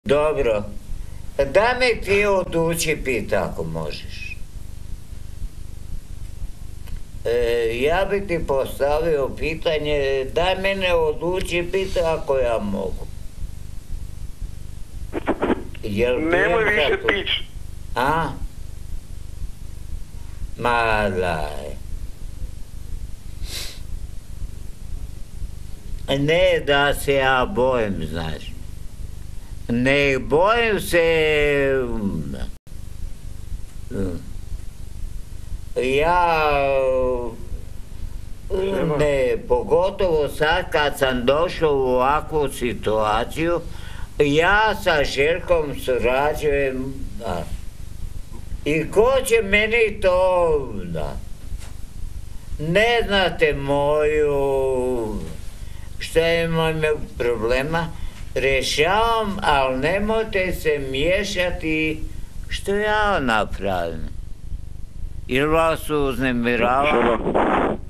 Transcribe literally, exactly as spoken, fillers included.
Dobro, da me ti odluči pita ako možeš. E, ja bi ti postavio pitanje, daj mene odluči pita ako ja mogu. Jel Nemoj pijem više za to? pić. A? Ma daj. Ne da se ja bojim, znaš. Ne bojim se... Ja... Ne, pogotovo sad kad sam došao u ovakvu situaciju, ja sa Željkom surađujem, da. I ko će meni to, da. Ne znate moju, šta imam problema, rješavam, ali nemojte se miješati što ja napravim. Ili vas uznemiravam?